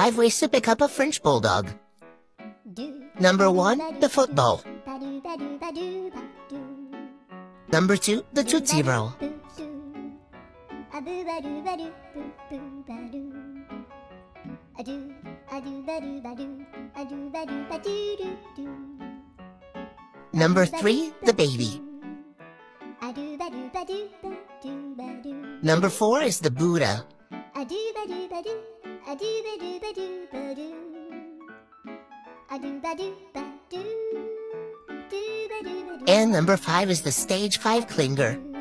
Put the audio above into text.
5 ways to pick up a French Bulldog. Number 1, the football. Number 2, the Tootsie Roll. Number 3, the baby. Number 4 is the Buddha. And number 5 is the stage 5 clinger.